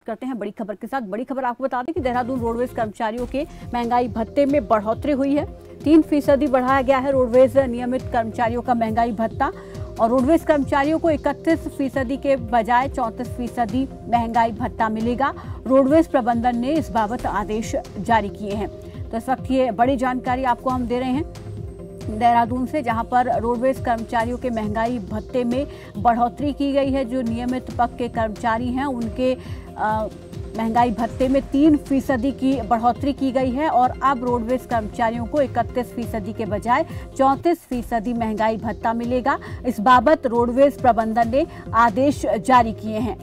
करते हैं बड़ी खबर के साथ। बड़ी खबर आपको बता दें कि देहरादून रोडवेज कर्मचारियोयों के महंगाई भत्ते में बढ़ोतरी हुई है। 3% बढ़ाया गया है रोडवेज नियमित कर्मचारियों का महंगाई भत्ता और रोडवेज कर्मचारियों को 31% के बजाय 34% महंगाई भत्ता मिलेगा। रोडवेज प्रबंधन ने इस बाबत आदेश जारी किए हैं। तो इस वक्त ये बड़ी जानकारी आपको हम दे रहे हैं देहरादून से, जहां पर रोडवेज कर्मचारियों के महंगाई भत्ते में बढ़ोतरी की गई है। जो नियमित पद के कर्मचारी हैं उनके महंगाई भत्ते में 3% की बढ़ोतरी की गई है और अब रोडवेज कर्मचारियों को 31% के बजाय 34% महंगाई भत्ता मिलेगा। इस बाबत रोडवेज प्रबंधन ने आदेश जारी किए हैं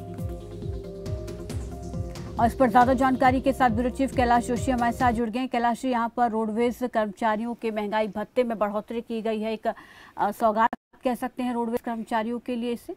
और इस पर ज्यादा जानकारी के साथ ब्यूरो चीफ कैलाश जोशी हमारे साथ जुड़ गए। कैलाश जी, यहाँ पर रोडवेज कर्मचारियों के महंगाई भत्ते में बढ़ोतरी की गई है, एक सौगात कह सकते हैं रोडवेज कर्मचारियों के लिए इसे।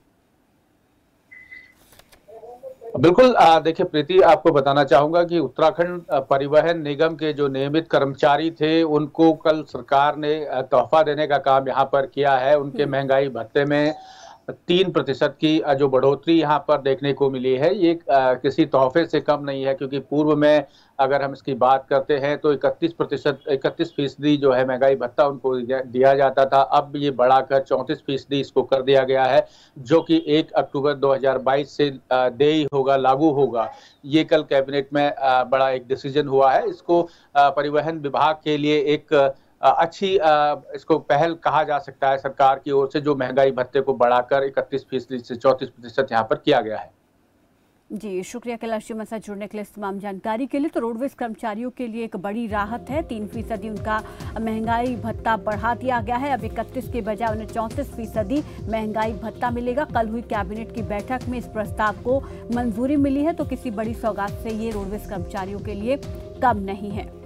बिल्कुल, देखिए प्रीति, आपको बताना चाहूंगा कि उत्तराखंड परिवहन निगम के जो नियमित कर्मचारी थे उनको कल सरकार ने तोहफा देने का काम यहाँ पर किया है। उनके महंगाई भत्ते में 3% की जो बढ़ोतरी यहाँ पर देखने को मिली है, ये किसी तोहफे से कम नहीं है, क्योंकि पूर्व में अगर हम इसकी बात करते हैं तो 31% जो है महंगाई भत्ता उनको दिया जाता था। अब ये बढ़ाकर 34% इसको कर दिया गया है, जो कि 1 अक्टूबर 2022 से देय होगा, लागू होगा। ये कल कैबिनेट में बड़ा एक डिसीजन हुआ है। इसको परिवहन विभाग के लिए एक अच्छी इसको पहल कहा जा सकता है सरकार की ओर से, जो महंगाई भत्ते को बढ़ाकर 31% से 34% यहाँ पर किया गया है। जी शुक्रिया कैलाश जी हमारे साथ जुड़ने के लिए, तमाम जानकारी के लिए। तो रोडवेज कर्मचारियों के लिए एक बड़ी राहत है। 3% उनका महंगाई भत्ता बढ़ा दिया गया है। अब 31 के बजाय उन्हें 34% महंगाई भत्ता मिलेगा। कल हुई कैबिनेट की बैठक में इस प्रस्ताव को मंजूरी मिली है, तो किसी बड़ी सौगात से ये रोडवेज कर्मचारियों के लिए कम नहीं है।